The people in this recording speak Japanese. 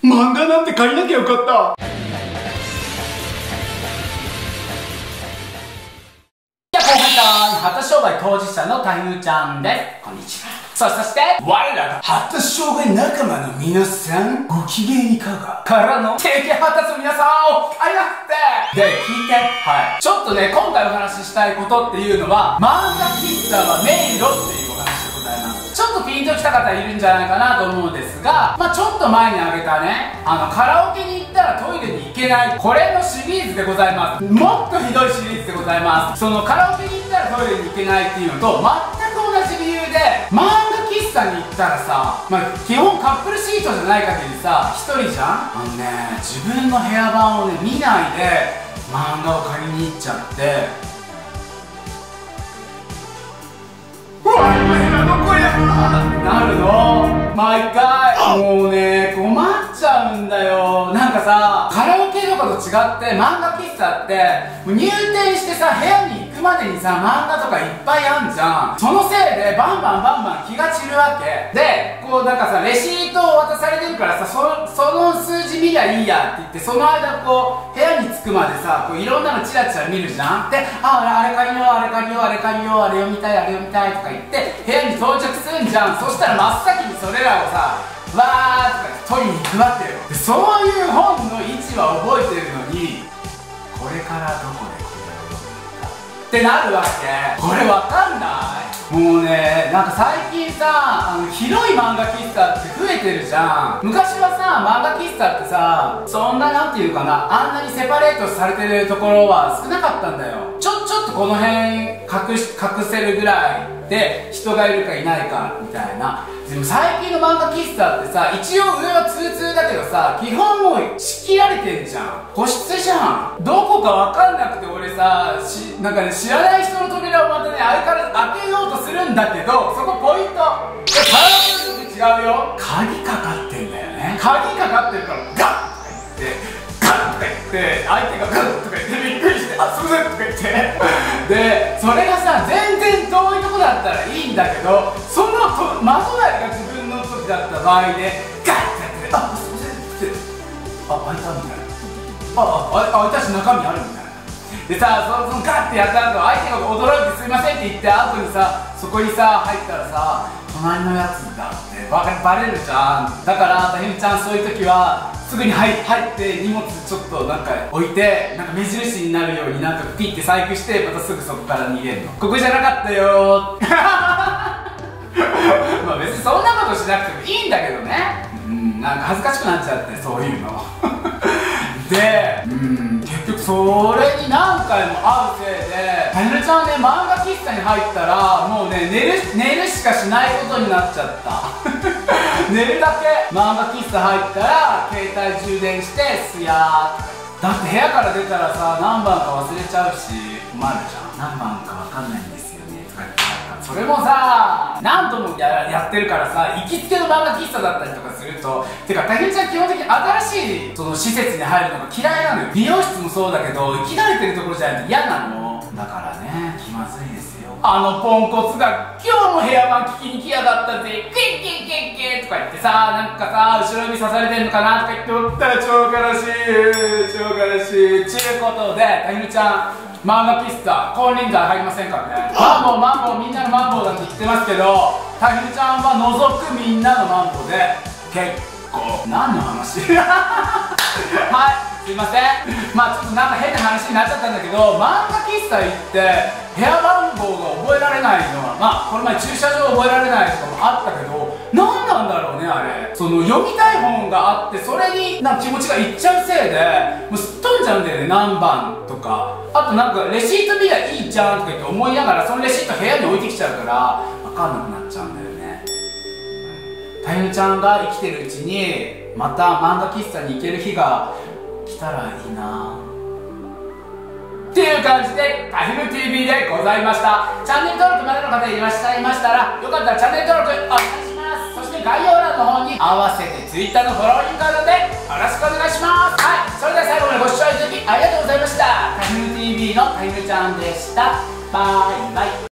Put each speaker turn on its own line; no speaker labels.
漫画なんて借りなきゃよかった。発達障害当事者のたゆちゃんです。こんにちは。そして我らが発達障害仲間の皆さん、ご機嫌いかがからの定型発達の皆さんをありがってで、聞いて。はい。ちょっとね、今回お話ししたいことっていうのは、漫画喫茶は迷路っていうお話でございます。ちょっとピンときた方いるんじゃないかなと思うんですが、ちょっと前にあげたね、カラオケに行ったらトイレに行けない、これのシリーズでございます。もっとひどいシリーズでございます。そのカラオケに行ったらトイレに行けないっていうのと全く同じ理由で、漫画喫茶に行ったらさ、基本カップルシートじゃない限りさ、一人じゃん。自分の部屋番をね、見ないで漫画を借りに行っちゃって、うわ、今部屋どこやってなるの毎回。もうね、困っちゃうんだよ。なんかさ、カラオケとかと違って漫画喫茶ってもう入店してさ、部屋に行くまでにさ、漫画とかいっぱいあんじゃん。そのせいでバンバン気が散るわけで、こうなんかさ、レシートを渡されてるからさ、その数字見りゃいいやって言って、その間こう部屋に着くまでさ、こういろんなのチラチラ見るじゃん。で、あれ借りよう、あれ借りよう、あれ借りよう、あれ読みたい、あれ読みたいとか言って部屋に到着するんじゃん。そしたら真っ先にそれらをさ、わーとか取りに行くわけよ。で、そういう本の位置は覚えてるのに、これからどこでこれを読むんだってなるわけ。これわかんない？もうね、なんか最近さ、広い漫画喫茶って増えてるじゃん。昔はさ、漫画喫茶ってさ、そんななんていうかな、あんなにセパレートされてるところは少なかったんだよ。ちょっとこの辺隠せるぐらいで人がいるかいないかみたいな。でも最近の漫画喫茶ってさ、一応上はツーツーだけどさ、基本もう仕切られてんじゃん。個室じゃん。どこかわかんなくて、俺さ、なんかね、知らない人の扉をまたね、相変わらず開けようとするんだけど、そこポイント。カラオケの時違うよ。鍵かかってんだよね。鍵かかってるからガッとか言って、ガッとか言って、相手がガッとか言ってびっくりして、あ、すいませんとか言ってで、それがさ、全然遠いとこだったらいいんだけど、その窓内が自分の時だった場合でガッてやって、あ、すいませんって、あ、開いたみたいな、開いたし中身あるみたいな。でさ、そのガッてやった後、相手が驚いてすいませんって言って後にさ、そこにさ入ったらさ、隣のやつだってバレるじゃん。だからたゆみちゃん、そういう時はすぐに入って荷物ちょっとなんか置いて、なんか目印になるようになんかピッて細工して、またすぐそこから逃げるの。ここじゃなかったよー別にそんなことしなくてもいいんだけどね。なんか恥ずかしくなっちゃって、そういうので、結局それに何回も会うせいで、たゆみちゃんね、漫画喫茶に入ったらもうね、寝るしかしないことになっちゃった寝るだけ。漫画喫茶入ったら携帯充電してすやーって。だって部屋から出たらさ、何番か忘れちゃうし困るじゃん。何番か分かんないんですよねとか言って、それもさ、何度もやってるからさ、行きつけの漫画喫茶だったりとかすると、てかたゆみちゃん基本的に新しいその施設に入るのが嫌いなのよ。美容室もそうだけど、生き慣れてるところじゃないと嫌なの。だからね、気まずいですよ。ポンコツが今日も部屋番聞きに来やがったぜ、クイッケッケッケッとか言ってさ、なんかさ、後ろ指刺されてんのかなとか言っておったら超悲しい、超悲しい。ちゅうことで、たゆみちゃん、漫画喫茶金輪際入りませんからね。マンボウみんなのマンボウだって言ってますけど、たゆみちゃんは除くみんなのマンボウで結構。何の話はい、すいません。ちょっとなんか変な話になっちゃったんだけど、漫画喫茶行って部屋番号が覚えられないのは、この前駐車場覚えられないとかもあったけど、何なんだろうね、あれ。その読みたい本があって、それになんか気持ちがいっちゃうせいでもうすっ飛んじゃうんだよね、何番とか。あとなんかレシート見りゃいいじゃんとか言って思いながら、そのレシート部屋に置いてきちゃうから分かんなくなっちゃうんだよね。たゆみちゃんが生きてるうちにまた漫画喫茶に行ける日が来たらいいなっていう感じで、たゆみ TV でございました。チャンネル登録まだの方いらっしゃいましたら、よかったらチャンネル登録お願いします。そして概要欄の方に合わせて Twitter のフォローリンクあるのでよろしくお願いします。はい、それでは最後までご視聴いただきありがとうございました。たゆみ TV のたゆみちゃんでした。バイバイ。